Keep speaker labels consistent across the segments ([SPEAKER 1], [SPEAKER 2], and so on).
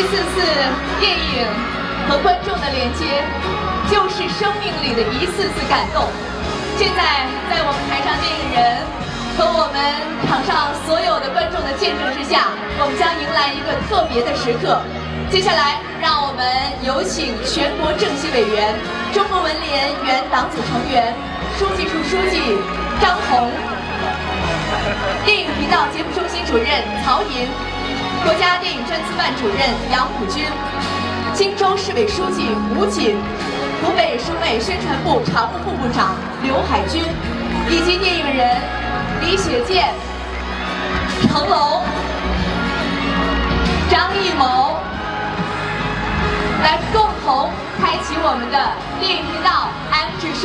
[SPEAKER 1] 一次次电影和观众的连接，就是生命里的一次次感动。现在，在我们台上电影人和我们场上所有的观众的见证之下，我们将迎来一个特别的时刻。接下来，让我们有请全国政协委员、中国文联原党组成员、书记处书记张宏，电影频道节目中心主任曹寅，国家电影专资办主任杨虎军，荆州市委书记吴瑾，湖北省委宣传部常务副部长刘海军，以及电影人李雪健、成龙、张艺谋，来共同开启我们的电影频道 M 指数。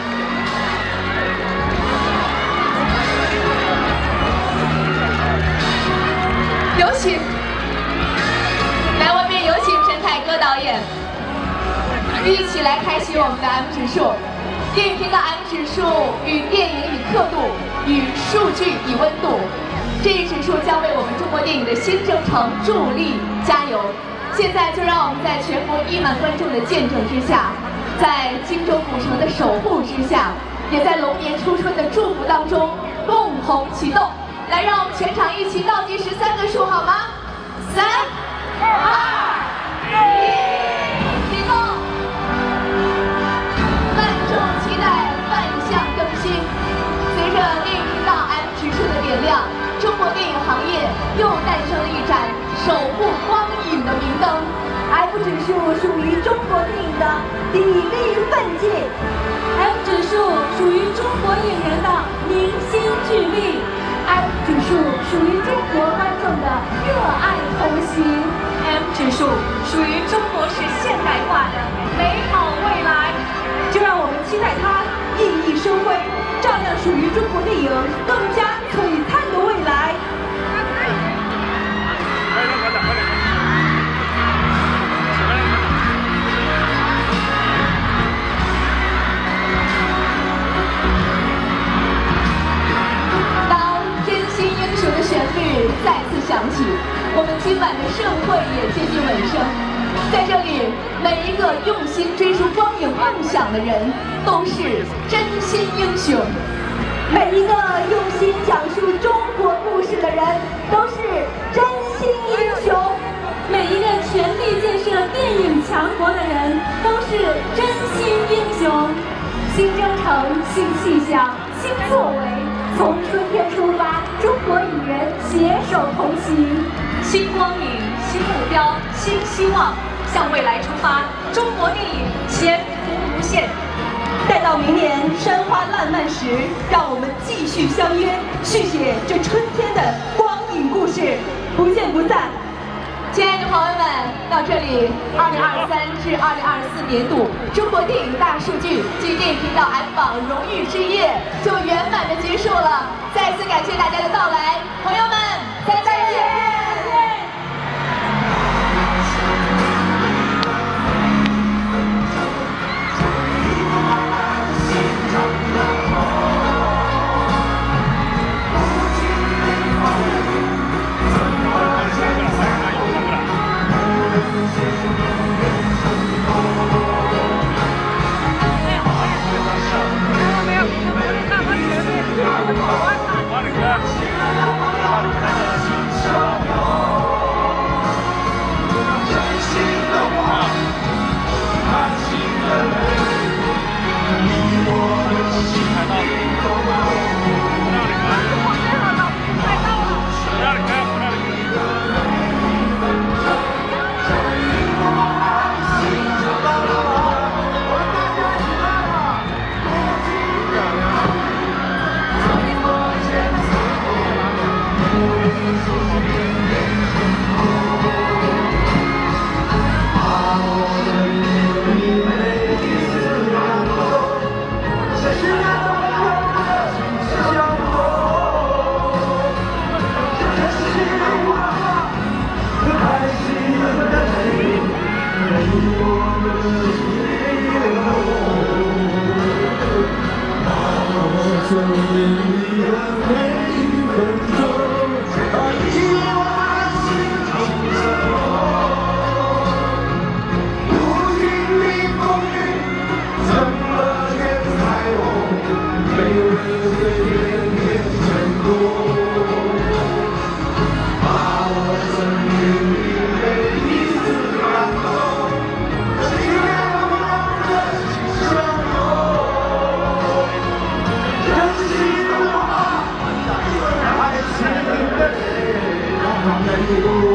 [SPEAKER 1] 有请，来外面有请陈凯歌导演，一起来开启我们的 M 指数。电影频道 M 指数与电影以刻度，与数据以温度。这一指数将为我们中国电影的新征程助力加油。现在就让我们在全国亿万观众的见证之下，在荆州古城的守护之下，也在龙年初春的祝福当中，共同启动。来，让我们全场一起倒计时3个数，好吗？3、2、1，启动！万众期待，万象更新。随着电影频道 M 指数的点亮，中国电影行业又诞生了一盏守护光影的明灯。
[SPEAKER 2] F 指数属于中国电影的砥砺奋进 ，F 指数属于中国影人的凝心聚力。M 指数属于中国观众的热爱同行
[SPEAKER 3] ，M 指数属于中国式现代化的美好未来。
[SPEAKER 2] 就让我们期待它熠熠生辉，照亮属于中国电影更加璀璨的未来。
[SPEAKER 1] 再次响起，我们今晚的盛会也接近尾声。在这里，每一个用心追逐光影梦想的人，都是真心英雄；
[SPEAKER 2] 每一个用心讲述中国故事的人，都是真心英雄；每一个全力建设电影强国的人，都是真心英雄。新征程，新气象，新作为。从春天出发，中国影人携手同行，
[SPEAKER 3] 新光影，新目标，新希望，向未来出发，中国电影前途无限。
[SPEAKER 2] 待到明年山花烂漫时，让我们继续相约，续写这春天的光影故事，不见不散。
[SPEAKER 1] 亲爱的朋友们，到这里，2023至2024年度中国电影大数据及电影频道 M 榜荣誉之夜就圆满的结束了。再次感谢大家的到来，朋友们，再见。
[SPEAKER 4] Hallelujah.